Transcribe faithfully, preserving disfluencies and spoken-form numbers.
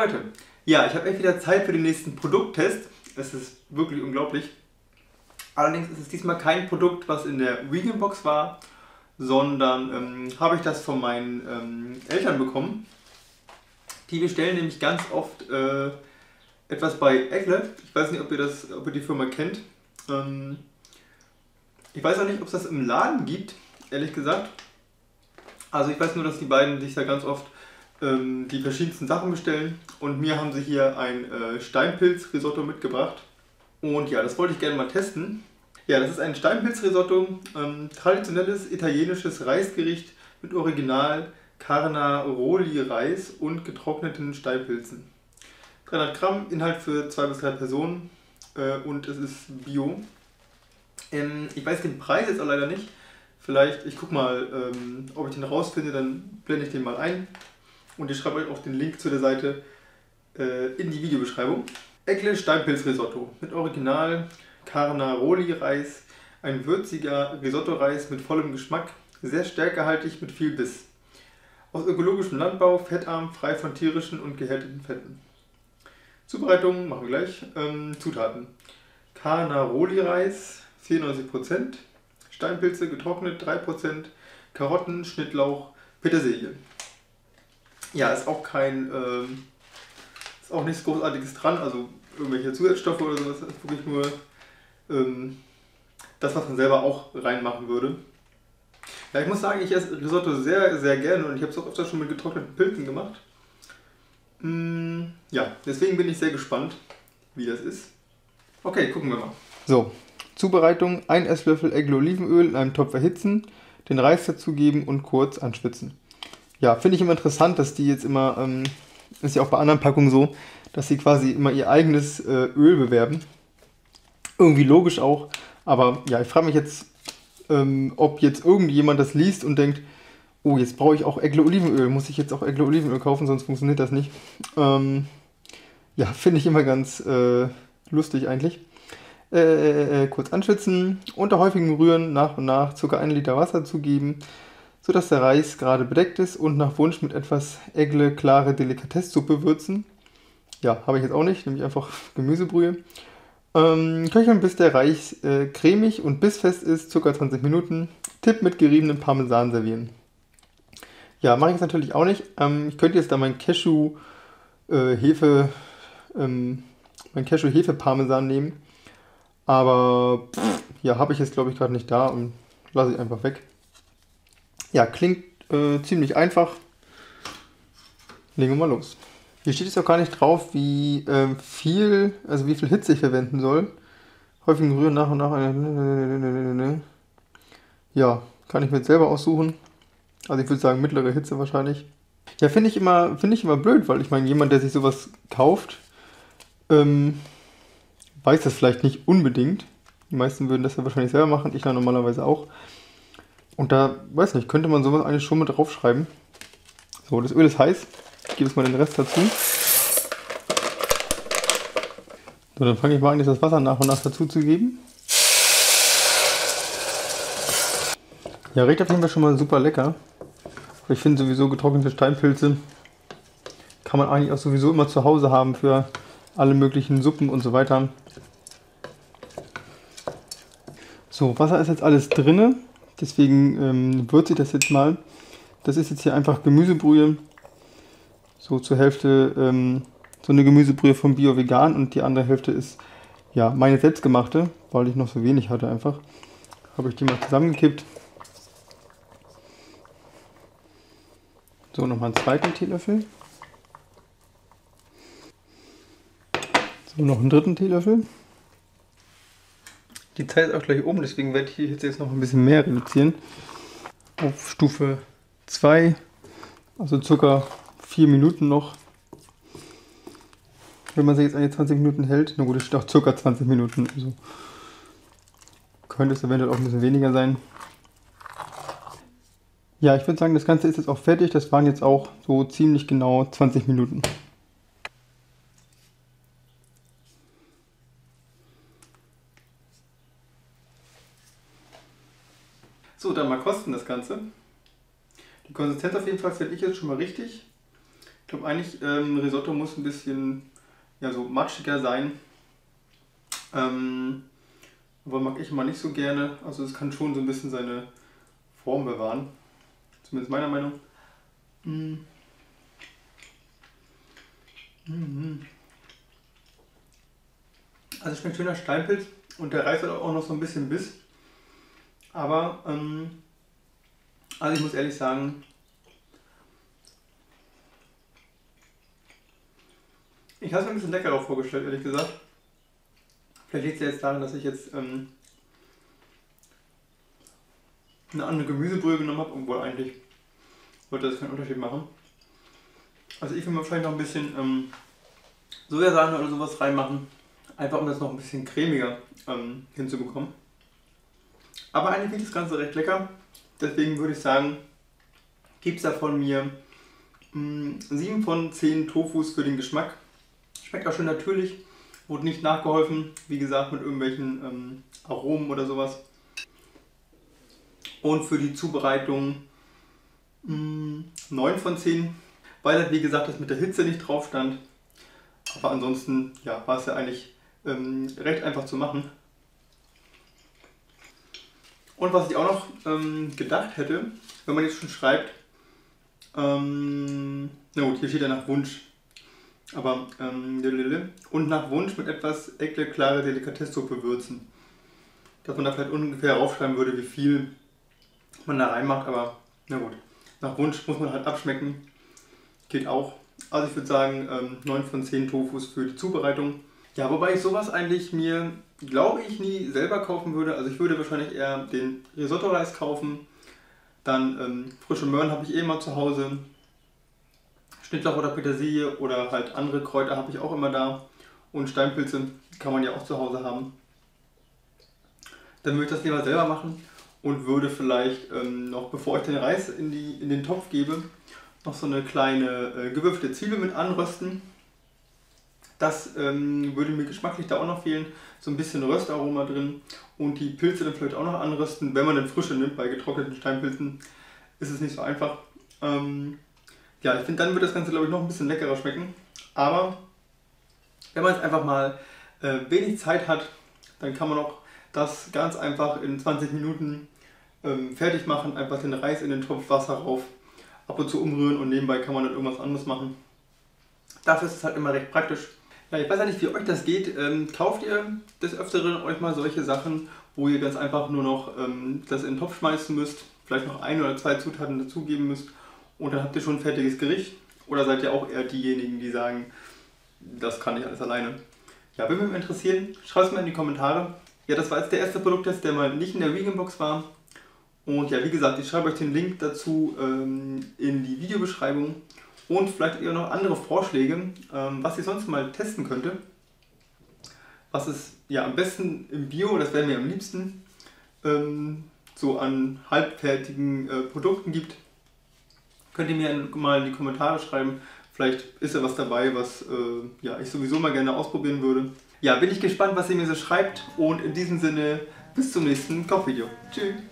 Leute, ja, ich habe echt wieder Zeit für den nächsten Produkttest. Es ist wirklich unglaublich. Allerdings ist es diesmal kein Produkt, was in der Vegan Box war, sondern ähm, habe ich das von meinen ähm, Eltern bekommen. Die bestellen nämlich ganz oft äh, etwas bei Ekle. Ich weiß nicht, ob ihr, das, ob ihr die Firma kennt. Ähm, ich weiß auch nicht, ob es das im Laden gibt, ehrlich gesagt. Also ich weiß nur, dass die beiden sich da ganz oft ähm, die verschiedensten Sachen bestellen. Und mir haben sie hier ein äh, Steinpilz-Risotto mitgebracht. Und ja, das wollte ich gerne mal testen. Ja, das ist ein Steinpilz-Risotto, ähm, traditionelles italienisches Reisgericht mit Original Carnaroli-Reis und getrockneten Steinpilzen. dreihundert Gramm, Inhalt für zwei bis drei Personen äh, und es ist Bio. Ähm, ich weiß den Preis jetzt auch leider nicht. Vielleicht, ich guck mal, ähm, ob ich den rausfinde, dann blende ich den mal ein. Und ich schreibe euch auch den Link zu der Seite äh, in die Videobeschreibung. Ekle Steinpilz-Risotto mit Original Carnaroli-Reis, ein würziger Risotto-Reis mit vollem Geschmack, sehr stärkehaltig mit viel Biss. Aus ökologischem Landbau, fettarm, frei von tierischen und gehärteten Fetten. Zubereitung machen wir gleich. Ähm, Zutaten: Carnaroli-Reis vierundneunzig Prozent, Steinpilze getrocknet drei Prozent, Karotten, Schnittlauch, Petersilie. Ja, ist auch kein, ähm, ist auch nichts Großartiges dran, also irgendwelche Zusatzstoffe oder sowas, ist wirklich nur ähm, das, was man selber auch reinmachen würde. Ja, ich muss sagen, ich esse Risotto sehr, sehr gerne und ich habe es auch öfter schon mit getrockneten Pilzen gemacht. Mm, ja, deswegen bin ich sehr gespannt, wie das ist. Okay, gucken wir mal. So, Zubereitung: ein Esslöffel Ekle Olivenöl in einem Topf erhitzen, den Reis dazugeben und kurz anschwitzen. Ja, finde ich immer interessant, dass die jetzt immer, ähm, ist ja auch bei anderen Packungen so, dass sie quasi immer ihr eigenes äh, Öl bewerben. Irgendwie logisch auch, aber ja, ich frage mich jetzt, ähm, ob jetzt irgendjemand das liest und denkt, oh, jetzt brauche ich auch Ekle Olivenöl, muss ich jetzt auch Ekle Olivenöl kaufen, sonst funktioniert das nicht. Ähm, ja, finde ich immer ganz äh, lustig eigentlich. Äh, äh, kurz anschwitzen, unter häufigem Rühren nach und nach ca. ein Liter Wasser zugeben, sodass der Reis gerade bedeckt ist und nach Wunsch mit etwas Ekle klare Delikatesssuppe würzen. Ja, habe ich jetzt auch nicht, nämlich einfach Gemüsebrühe. Ähm, köcheln, bis der Reis äh, cremig und bissfest ist, ca. zwanzig Minuten. Tipp: mit geriebenem Parmesan servieren. Ja, mache ich jetzt natürlich auch nicht. Ähm, ich könnte jetzt da mein Cashew äh, Hefe, ähm, mein Cashew Hefe Parmesan nehmen. Aber pff, ja, habe ich jetzt glaube ich gerade nicht da und lasse ich einfach weg. Ja, klingt äh, ziemlich einfach. Legen wir mal los. Hier steht es auch gar nicht drauf, wie äh, viel, also wie viel Hitze ich verwenden soll. Häufigen Rühren nach und nach. Ja, kann ich mir jetzt selber aussuchen. Also ich würde sagen mittlere Hitze wahrscheinlich. Ja, finde ich immer, finde ich immer blöd, weil ich meine, jemand, der sich sowas kauft, ähm, weiß das vielleicht nicht unbedingt. Die meisten würden das ja wahrscheinlich selber machen, ich ja normalerweise auch. Und da, weiß nicht, könnte man sowas eigentlich schon mit draufschreiben. So, das Öl ist heiß. Ich gebe jetzt mal den Rest dazu. So, dann fange ich mal an, jetzt das Wasser nach und nach dazu zu geben. Ja, riecht auf jeden Fall schon mal super lecker. Ich finde sowieso getrocknete Steinpilze kann man eigentlich auch sowieso immer zu Hause haben für alle möglichen Suppen und so weiter. So, Wasser ist jetzt alles drinne, deswegen ähm, würze ich das jetzt mal. Das ist jetzt hier einfach Gemüsebrühe. So zur Hälfte ähm, so eine Gemüsebrühe von Bio Vegan und die andere Hälfte ist ja meine selbstgemachte, weil ich noch so wenig hatte einfach. Habe ich die mal zusammengekippt. So, nochmal einen zweiten Teelöffel. So, noch einen dritten Teelöffel. Die Zeit ist auch gleich oben, deswegen werde ich hier jetzt noch ein bisschen mehr reduzieren. Auf Stufe zwei, also circa vier Minuten noch. Wenn man sich jetzt an die zwanzig Minuten hält, na gut, es steht auch circa zwanzig Minuten. Also könnte es eventuell auch ein bisschen weniger sein. Ja, ich würde sagen, das Ganze ist jetzt auch fertig. Das waren jetzt auch so ziemlich genau zwanzig Minuten. So, dann mal kosten das Ganze. Die Konsistenz auf jeden Fall finde ich jetzt schon mal richtig. Ich glaube eigentlich, ähm, Risotto muss ein bisschen ja, so matschiger sein. Ähm, aber mag ich immer nicht so gerne. Also es kann schon so ein bisschen seine Form bewahren. Zumindest meiner Meinung. Mm. Mhm. Also es schmeckt schöner Steinpilz und der Reis hat auch noch so ein bisschen Biss. Aber, ähm, also ich muss ehrlich sagen, ich habe es mir ein bisschen leckerer vorgestellt, ehrlich gesagt. Vielleicht liegt es ja jetzt daran, dass ich jetzt ähm, eine andere Gemüsebrühe genommen habe, obwohl eigentlich wollte das keinen Unterschied machen. Also ich will mir wahrscheinlich noch ein bisschen ähm, Sojasahne oder sowas reinmachen, einfach um das noch ein bisschen cremiger ähm, hinzubekommen. Aber eigentlich finde ich das Ganze recht lecker, deswegen würde ich sagen, gibt es da von mir mh, sieben von zehn Tofus für den Geschmack. Schmeckt auch schön natürlich, wurde nicht nachgeholfen, wie gesagt mit irgendwelchen ähm, Aromen oder sowas. Und für die Zubereitung mh, neun von zehn, weil halt wie gesagt das mit der Hitze nicht drauf stand. Aber ansonsten ja, war es ja eigentlich ähm, recht einfach zu machen. Und was ich auch noch ähm, gedacht hätte, wenn man jetzt schon schreibt, ähm, na gut, hier steht ja nach Wunsch, aber ähm, und nach Wunsch mit etwas ekle klare Delikatesssuppe würzen. Dass man da vielleicht ungefähr aufschreiben würde, wie viel man da reinmacht, aber na gut, nach Wunsch muss man halt abschmecken, geht auch. Also ich würde sagen ähm, neun von zehn Tofus für die Zubereitung. Ja, wobei ich sowas eigentlich mir, glaube ich, nie selber kaufen würde. Also ich würde wahrscheinlich eher den Risotto-Reis kaufen. Dann ähm, frische Möhren habe ich eh immer zu Hause. Schnittlauch oder Petersilie oder halt andere Kräuter habe ich auch immer da. Und Steinpilze kann man ja auch zu Hause haben. Dann würde ich das lieber selber machen und würde vielleicht ähm, noch, bevor ich den Reis in, die, in den Topf gebe, noch so eine kleine äh, gewürfte Zwiebel mit anrösten. Das ähm, würde mir geschmacklich da auch noch fehlen. So ein bisschen Röstaroma drin. Und die Pilze dann vielleicht auch noch anrösten. Wenn man dann frische nimmt, bei getrockneten Steinpilzen ist es nicht so einfach. Ähm, ja, ich finde, dann wird das Ganze, glaube ich, noch ein bisschen leckerer schmecken. Aber wenn man jetzt einfach mal äh, wenig Zeit hat, dann kann man auch das ganz einfach in zwanzig Minuten ähm, fertig machen. Einfach den Reis in den Topf, Wasser rauf, ab und zu umrühren und nebenbei kann man dann irgendwas anderes machen. Dafür ist es halt immer recht praktisch. Ja, ich weiß ja nicht, wie euch das geht. Ähm, kauft ihr des Öfteren euch mal solche Sachen, wo ihr ganz einfach nur noch ähm, das in den Topf schmeißen müsst, vielleicht noch ein oder zwei Zutaten dazugeben müsst und dann habt ihr schon ein fertiges Gericht? Oder seid ihr auch eher diejenigen, die sagen, das kann ich alles alleine? Ja, würde mich interessieren, schreibt es mal in die Kommentare. Ja, das war jetzt der erste Produkttest, der mal nicht in der Vegan-Box war. Und ja, wie gesagt, ich schreibe euch den Link dazu ähm, in die Videobeschreibung. Und vielleicht eher noch andere Vorschläge, ähm, was ich sonst mal testen könnte. Was es ja am besten im Bio, das wäre mir am liebsten, ähm, so an halbfertigen äh, Produkten gibt. Könnt ihr mir mal in die Kommentare schreiben. Vielleicht ist ja was dabei, was äh, ja, ich sowieso mal gerne ausprobieren würde. Ja, bin ich gespannt, was ihr mir so schreibt. Und in diesem Sinne, bis zum nächsten Kochvideo. Tschüss!